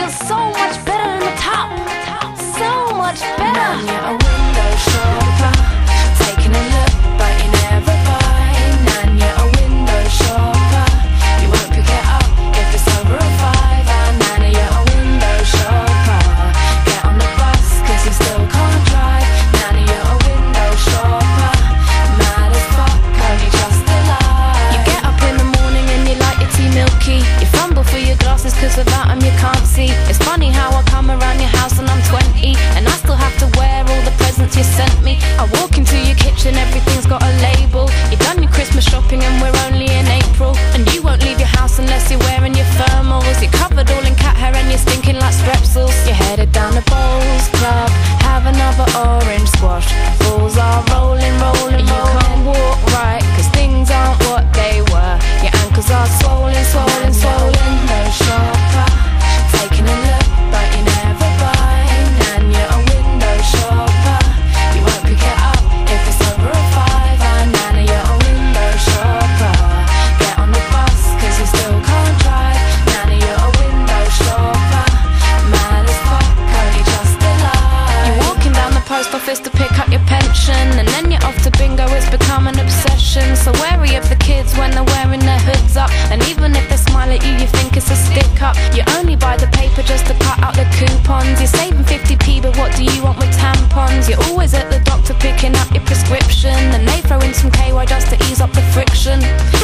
feels so much better than the top. So much better. Nan, you're a window shopper, taking a look but you never buy. Nan, you're a window shopper, you won't pick it up if it's over a five. Nan, you're a window shopper, get on the bus cause you still can't drive. Nan, you're a window shopper, mad as fuck, only just alive. You get up in the morning and you like your tea milky. You fumble for your glasses cause without them you can't see. It's funny how I come around your house and I'm 20 and I still have to wear all the presents you sent me. I walk into your kitchen, everything's got a label. You've done your Christmas shopping and we're only in April. And you won't leave your house unless you're wearing your thermals. You're covered all in cat hair and you're stinking like strepsils. You're headed down to Bowls Club, have another orange squash. Balls are rolling, rolling, you can't walk right cause things aren't what they were. Your ankles are swollen, swollen, swollen. No shopper, taking a look but you never buy. Nan, you're a window shopper, you won't pick it up if it's over a five. Nan, you're a window shopper, get on the bus cause you still can't drive. Nan, you're a window shopper, mad as fuck, only just alive. You're walking down the post office to pick up your pension and then you're off to bingo, it's become an obsession. So wary of the kids when they're wearing their hoods up, and even if they smile at you, you think it's a stick up. You only buy the paper just to cut out the coupons. You're saving 50p, but what do you want with tampons? You're always at the doctor picking up your prescription and they throw in some KY just to ease up the friction.